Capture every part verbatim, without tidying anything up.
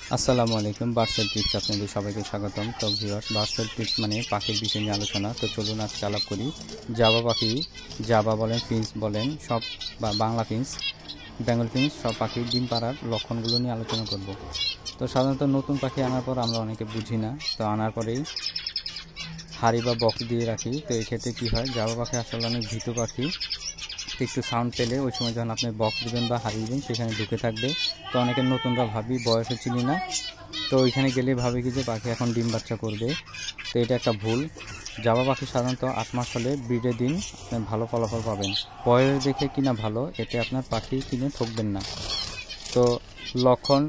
আসসালামু আলাইকুম। Birds tips আপনাদের সবাইকে স্বাগতম। তো ভিউয়ার্স, বার্ডস টিপস মানে পাখির বিষয় নিয়ে আলোচনা। তো চলুন আজকে আলাপ করি জাবা পাখি, জাবা বলেন, ফিন্স বলেন, সব বা বাংলা ফিন্স, বেঙ্গল ফিন্স, সব পাখির ডিম পাড়ার লক্ষণগুলো নিয়ে আলোচনা করব। তো সাধারণত নতুন পাখি আনার পর আমরা অনেকে বুঝি না, তো আনার পরেই হাড়ি বা বক্স দিয়ে রাখি। তো এই ক্ষেত্রে কী হয়, জাবা পাখি আসলে অনেক ভীতু পাখি। একটু সাউন্ড পেলে ওই সময় যখন আপনি বক্স দেবেন বা হারিয়ে দেবেন সেখানে ঢুকে থাকবে। তো অনেকের নতুনরা ভাবি বয়সে চিনি না, তো ওইখানে গেলে ভাবে কি যে পাখি এখন ডিম বাচ্চা করবে। তো এটা একটা ভুল। জাবা পাখি সাধারণত আট মাস হলে ব্রিডের দিন আপনি ভালো ফলাফল পাবেন। বয়স দেখে কিনা ভালো, এতে আপনার পাখি কিনে ঠকবেন না। তো লক্ষণ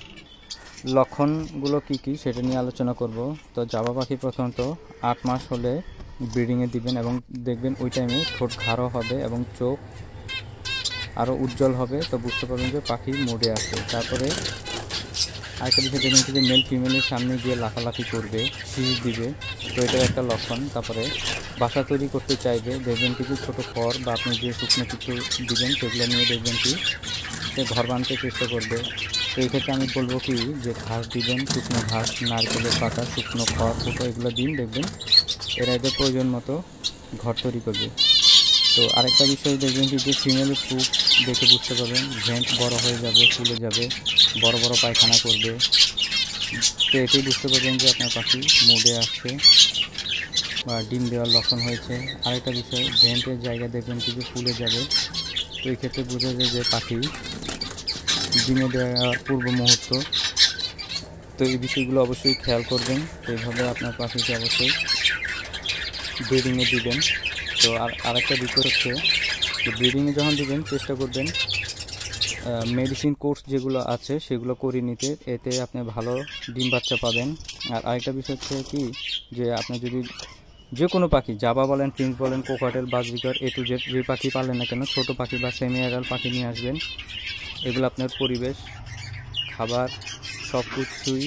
লক্ষণগুলো কি কি সেটা নিয়ে আলোচনা করব। তো জাবা পাখি প্রথমত আট মাস হলে ব্রিডিংয়ে দিবেন এবং দেখবেন ওই টাইমে ঠোঁট ঘাড়ো হবে এবং চোখ আরও উজ্জ্বল হবে। তো বুঝতে পারবেন যে পাখি মোডে আছে। তারপরে আরেকটা বিষয় দেখবেন যে মেল ফিমেলের সামনে গিয়ে লাফালাফি করবে, শীষ দিবে, তো এটার একটা লক্ষণ। তারপরে বাসা তৈরি করতে চাইবে, দেখবেন কিছু ছোটো খড় বা আপনি যে শুকনো কিছু দিবেন সেগুলো নিয়ে দেখবেন কি সে ঘর বানাতে চেষ্টা করবে। তো এই ক্ষেত্রে আমি বলবো কি যে ঘাস দিবেন, শুকনো ঘাস, নারকেলের পাতা, শুকনো খড়, ফুটো এগুলো দিন, দেখবেন এরা এদের প্রয়োজন মতো ঘর তৈরি করবে। তো আরেকটা বিষয় দেখবেন কি যে ফিমেলের চুপ দেখে বুঝতে পারবেন ভেন্ট বড় হয়ে যাবে, ফুলে যাবে, বড় বড় পায়খানা করবে। তো এটাই বুঝতে পারবেন যে আপনার পাখি মুডে আসছে বা ডিম দেওয়ার লক্ষণ হয়েছে। আরেকটা বিষয়, ভেন্টের জায়গা দেখবেন কি যে ফুলে যাবে। তো এই ক্ষেত্রে বোঝা যায় যে পাখি ডিমে দেওয়ার পূর্ব মুহূর্ত। তো এই বিষয়গুলো অবশ্যই খেয়াল করবেন। তো এইভাবে আপনার পাখিকে অবশ্যই ব্রিডিংয়ে দিবেন। তো আর আরেকটা বিষয় হচ্ছে যে ব্রিডিংয়ে যখন দিবেন চেষ্টা করবেন মেডিসিন কোর্স যেগুলো আছে সেগুলো করে নিতে, এতে আপনি ভালো ডিম বাচ্চা পাবেন। আর আরেকটা বিষয় হচ্ছে কি যে আপনি যদি যে কোনো পাখি, জাবা বলেন, ফিন্স বলেন, cockatiel, budgerigar, A to Z যে পাখি পালেন না কেন, ছোটো পাখি বা সেমি অ্যাডাল্ট পাখি নিয়ে আসবেন। এগুলো আপনার পরিবেশ, খাবার সব কিছুই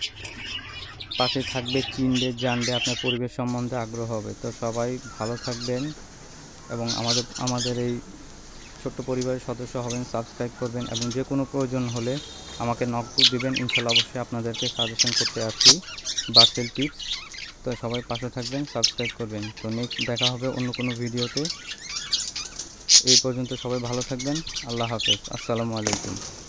পাশে থাকবে, চিনবে, জানবে, আপনার পরিবেশ সম্বন্ধে আগ্রহ হবে। তো সবাই ভালো থাকবেন এবং আমাদের আমাদের এই ছোট্ট পরিবারের সদস্য হবেন, সাবস্ক্রাইব করবেন এবং যে কোনো প্রয়োজন হলে আমাকে নক দিবেন। ইনশাল্লাহ অবশ্যই আপনাদেরকে সাজেশন করতে আসছি বার্ডস টিপস। তো সবাই পাশে থাকবেন, সাবস্ক্রাইব করবেন। তো নেক্সট দেখা হবে অন্য কোনো ভিডিওতে। এই পর্যন্ত সবাই ভালো থাকবেন। আল্লাহ হাফেজ। আসসালামু আলাইকুম।